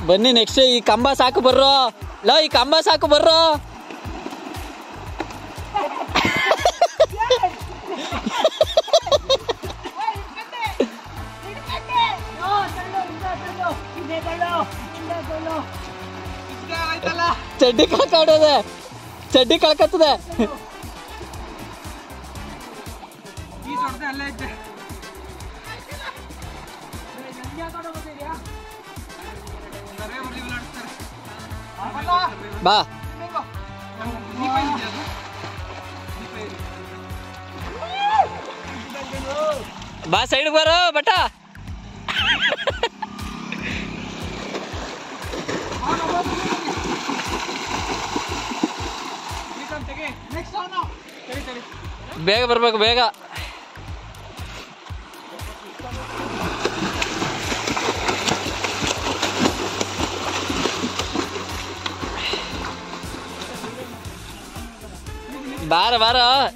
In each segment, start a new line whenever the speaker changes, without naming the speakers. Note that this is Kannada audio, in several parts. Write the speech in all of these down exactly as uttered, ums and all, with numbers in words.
ಬನ್ನಿ ನೆಕ್ಸ್ಟ್ ಈ ಕಂಬ ಸಾಕು ಬರ್ರೋ ಲೋ ಈ ಕಂಬ ಸಾಕು ಬರ್ರೋ ಚಡ್ಡಿ ಕಳ್ಕಾಡೋದೆ ಚಡ್ಡಿ ಕಳ್ಕತ್ತದೆ ಬಾ ಬಾ ಸೈಡ್ ಬರೋ ಬಟ ಬೇಗ ಬರ್ಬೇಕು ಬೇಗ ಬಾರ ಬಾರ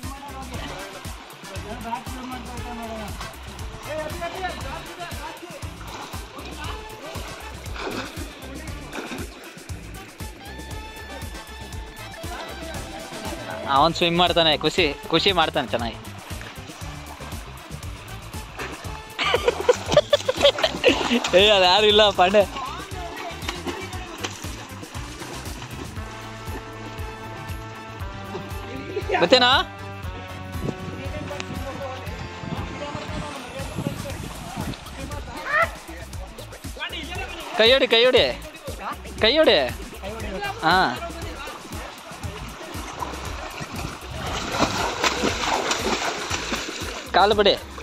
ಅವನ್ ಸ್ವಿಮ್ ಮಾಡ್ತಾನೆ ಖುಷಿ ಖುಷಿ ಮಾಡ್ತಾನೆ ಚೆನ್ನಾಗಿ ಏ ಅದು ಯಾರು ಇಲ್ಲ ಪಾಂಡೆ ಗೊತ್ತೇನಾ ಕೈ ಹೊಡಿ ಕೈ ಹೊಡಿ ಕೈ ಹೊಡಿ ಹಾ ಕಾಲು ಬಿಡಿ